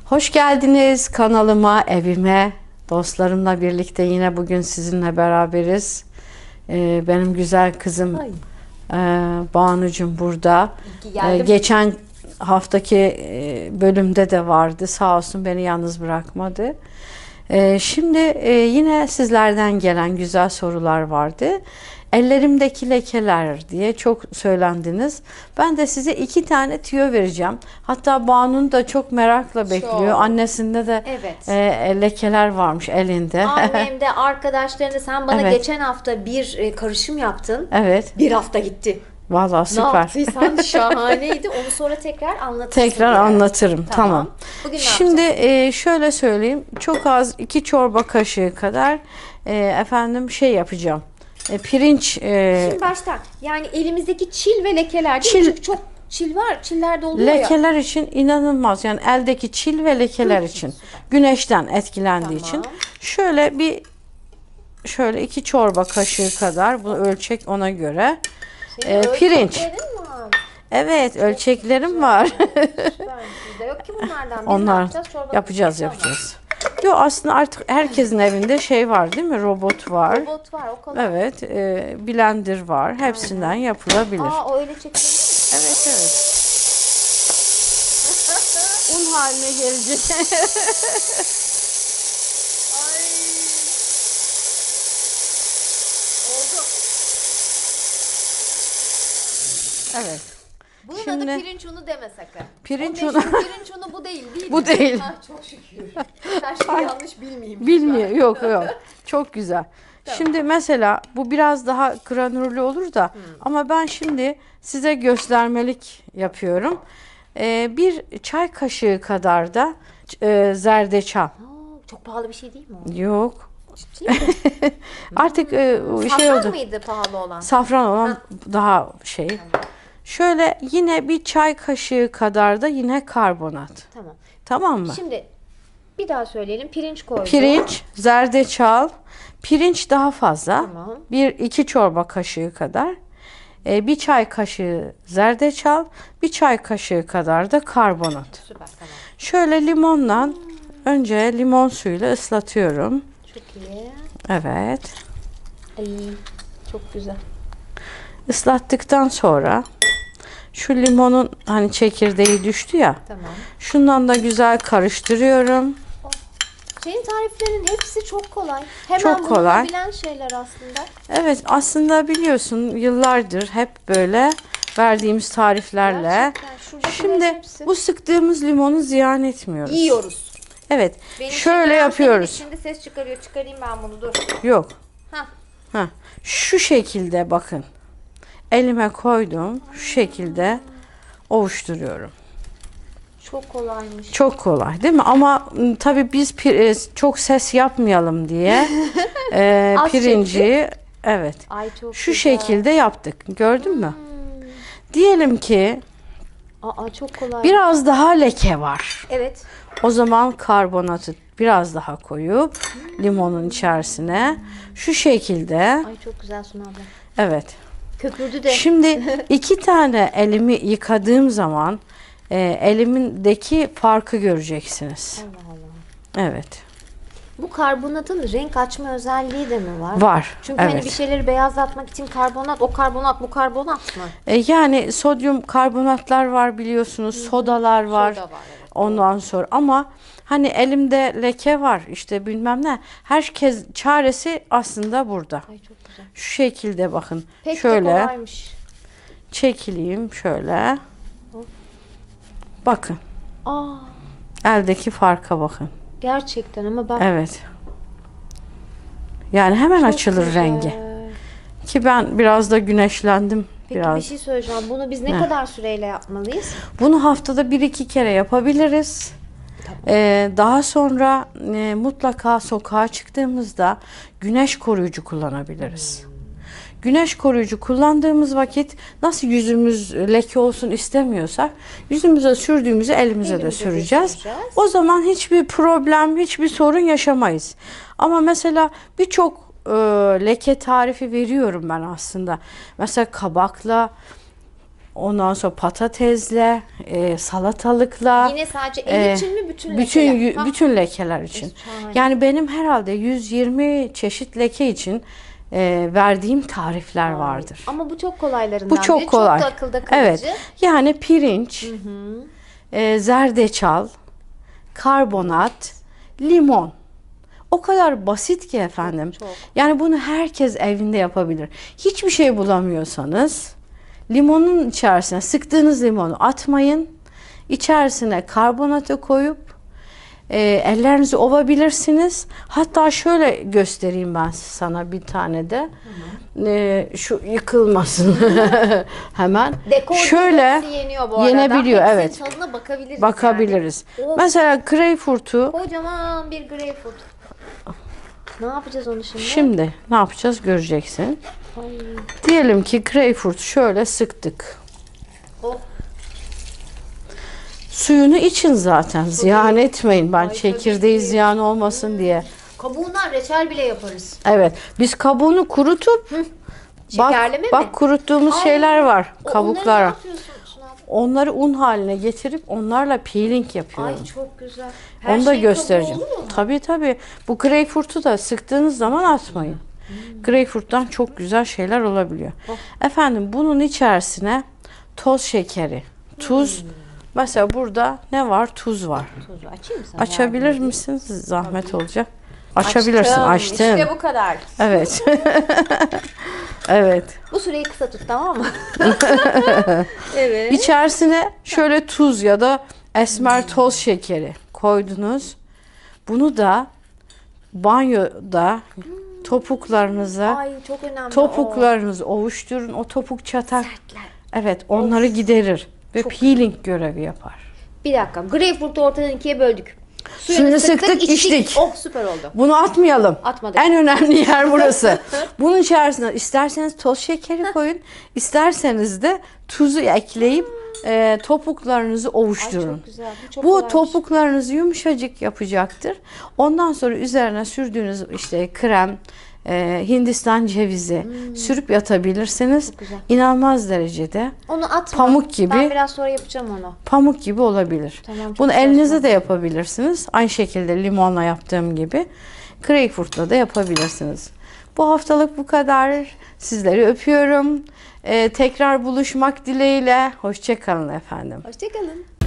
Hoş geldiniz kanalıma, evime. Dostlarımla birlikte yine bugün sizinle beraberiz. Benim güzel kızım Banucuğum burada. Geçen haftaki bölümde de vardı. Sağ olsun beni yalnız bırakmadı. Şimdi yine sizlerden gelen güzel sorular vardı. Ellerimdeki lekeler diye çok söylendiniz. Ben de size 2 tane tüyo vereceğim. Hatta Banu'nun da çok merakla bekliyor. Çok. Annesinde de lekeler varmış elinde. Annemde, arkadaşlarında sen bana Evet. geçen hafta bir karışım yaptın. Evet. Bir hafta gitti. Vallahi Ne süper. yaptıysan şahaneydi. Onu sonra tekrar anlatırsın. Tekrar yani. anlatırım. Tamam. Bugün ne Şimdi yapacağız? şöyle söyleyeyim. Çok az 2 çorba kaşığı kadar şey yapacağım. Pirinç Şimdi baştan. Yani elimizdeki çil ve lekeler değil mi? Çil- Çünkü çok çil var. Çiller de oluyor ya. lekeler için inanılmaz. Yani eldeki çil ve lekeler için. Güneşten etkilendiği için. Şöyle 2 çorba kaşığı kadar. Bu ölçek ona göre. Senin pirinç. ölçeklerin var. Evet, ölçeklerim var. Süper. Bizde yok ki bunlardan. Biz ne Onlar yapacağız? Çorba yapacağız. Tamam. Yo, aslında artık herkesin evinde şey var değil mi? Robot var. Robot var. O kolay. Evet, blender var. Hepsinden yapılabilir. O öyle çekilir. Evet. Un haline gelecek. Ay. Oldu. Evet. Bunun Şimdi- adı pirinç unu deme sakın. Pirinç O unu. meşhur pirinç unu bu değil değil Bu mi? değil. Ha, çok şükür. Her şeyi yanlış bilmeyeyim. Bilmiyor. Yok. Çok güzel. Şimdi mesela bu biraz daha granürlü olur da ama ben şimdi size göstermelik yapıyorum. Bir çay kaşığı kadar da zerdeçal. Çok pahalı bir şey değil mi o? Yok. Ciddi mi? Artık şey Safran oldu. mıydı pahalı olan? Safran olan daha şey. Şöyle yine bir çay kaşığı kadar da yine karbonat. Tamam. Tamam mı? Şimdi bir daha söyleyelim. Pirinç koyduk. Pirinç, zerdeçal, pirinç daha fazla. Tamam. 1-2 çorba kaşığı kadar. Bir çay kaşığı zerdeçal, bir çay kaşığı kadar da karbonat. Süper tamam. Şöyle limonla önce limon suyuyla ıslatıyorum. Çok iyi. Evet. Ay çok güzel. Islattıktan sonra şu limonun hani çekirdeği düştü ya. Tamam. Şundan da güzel karıştırıyorum. Senin tariflerin hepsi çok kolay. Hemen Çok kolay. bulunabilen şeyler aslında. Evet, aslında biliyorsun yıllardır hep böyle verdiğimiz tariflerle. Gerçekten şuradakilerin Şimdi hepsi. bu sıktığımız limonu ziyan etmiyoruz. Yiyoruz. Evet. Benim Şöyle şimdi yapıyoruz. Şimdi ses çıkarıyor. Çıkarayım ben bunu dur. Yok. Hah. Şu şekilde bakın. Elime koydum. Şu şekilde ovuşturuyorum. Çok kolaymış. Çok kolay değil mi? Ama tabii biz çok ses yapmayalım diye Az pirinci evet. Ay çok Şu güzel. şekilde yaptık. Gördün mü? Diyelim ki Aa çok kolay. biraz daha leke var. Evet. O zaman karbonatı biraz daha koyup limonun içerisine şu şekilde Ay çok güzel Suna abla. evet. Köpürdü de. Şimdi 2 tane elimi yıkadığım zaman elimdeki farkı göreceksiniz. Allah Allah. Evet. Bu karbonatın renk açma özelliği de mi var? Var. Çünkü evet. hani bir şeyleri beyazlatmak için karbonat, o karbonat, bu karbonat mı? Yani sodyum karbonatlar var biliyorsunuz, sodalar var. Soda var, evet. Ondan sonra ama hani elimde leke var işte bilmem ne. Herkes çaresi aslında burada. Ay çok güzel. Şu şekilde bakın. Pek de şöyle kolaymış. çekileyim şöyle. Bakın. Aa Eldeki farka bakın. gerçekten ama bak. Evet. Yani hemen çok açılır güzel. rengi. Ki ben biraz da güneşlendim. Peki biraz. bir şey söyleyeceğim. Bunu biz ne kadar süreyle yapmalıyız? Bunu haftada 1-2 kere yapabiliriz. Daha sonra mutlaka sokağa çıktığımızda güneş koruyucu kullanabiliriz. Güneş koruyucu kullandığımız vakit nasıl yüzümüz leke olsun istemiyorsak yüzümüze sürdüğümüzü elimize de Elimize de süreceğiz. süreceğiz. O zaman hiçbir problem, hiçbir sorun yaşamayız. Ama mesela birçok leke tarifi veriyorum ben aslında. Mesela kabakla Ondan sonra patatesle, salatalıkla. Yine sadece el için mi bütün Bütün lekeler? Ha. bütün lekeler için. Şahane. Yani benim herhalde 120 çeşit leke için verdiğim tarifler vardır. Ama bu çok kolaylarından Bu çok biri. kolay. Çok da akılda kalıcı. Evet. Yani pirinç, zerdeçal, karbonat, limon. O kadar basit ki efendim. Çok. Yani bunu herkes evinde yapabilir. Hiçbir şey bulamıyorsanız limonun içerisine sıktığınız limonu atmayın. İçerisine karbonatı koyup ellerinizi ovabilirsiniz. Hatta şöyle göstereyim ben sana bir tane de. Şu yıkılmasın hemen. Dekor Şöyle hepsi yeniyor bu arada. yenebiliyor, Hepsinin evet. tadına bakabiliriz. Bakabiliriz. Yani. Of, Mesela greyfurtu kocaman bir greyfurt. Ne yapacağız onu şimdi? şimdi ne yapacağız göreceksin. Ay. Diyelim ki greyfurt şöyle sıktık. Oh. Suyunu için zaten. Ziyan etmeyin. Ben Ay, çekirdeği tabii ki. ziyan olmasın diye. Kabuğundan reçel bile yaparız. Evet. Biz kabuğunu kurutup Şekerleme mi? bak kuruttuğumuz Ay, şeyler var. Onları ne Kabuklar. yapıyorsun Suna? Onları un haline getirip onlarla peeling yapıyorum. Ay çok güzel. Her Onu da şeyin göstereceğim. kabuğu olur mu? Tabii tabii. Bu greyfurtu da sıktığınız zaman atmayın. Greyfurttan çok güzel şeyler olabiliyor. Oh. Efendim bunun içerisine toz şekeri, tuz. Mesela burada ne var? Tuz var. Tuzu açayım sana. Açabilir misiniz? Zahmet olacak. Açabilirsin. Açtın. İşte bu kadar. Evet. Evet. Bu süreyi kısa tut, tamam mı? Evet. İçerisine şöyle tuz ya da esmer toz şekeri koydunuz. Bunu da banyoda topuklarınıza Ay çok önemli. topuklarınızı ovuşturun. O topuk çatak. Sertler. Evet, onları giderir ve peeling görevi yapar. Bir dakika. Greyfurt'u ortadan ikiye böldük. Suyunu sıktık, içtik. Oh süper oldu. Bunu atmayalım. Atmadık. En önemli yer burası. Bunun içerisine isterseniz toz şekeri koyun, isterseniz de tuzu ekleyip topuklarınızı Ay ovuşturun. çok güzel. Bu çok Bu kolaymış. topuklarınızı yumuşacık yapacaktır. Ondan sonra üzerine sürdüğünüz işte krem, Hindistan cevizi sürüp yatabilirsiniz. güzel. İnanılmaz derecede Onu atma. pamuk gibi. Ben biraz sonra yapacağım onu. pamuk gibi olabilir. Tamam, çok Bunu güzel elinize oldu. de yapabilirsiniz. Aynı şekilde limonla yaptığım gibi greyfurtla da yapabilirsiniz. Bu haftalık bu kadar. Sizleri öpüyorum. Tekrar buluşmak dileğiyle. Hoşça kalın efendim. Hoşçakalın.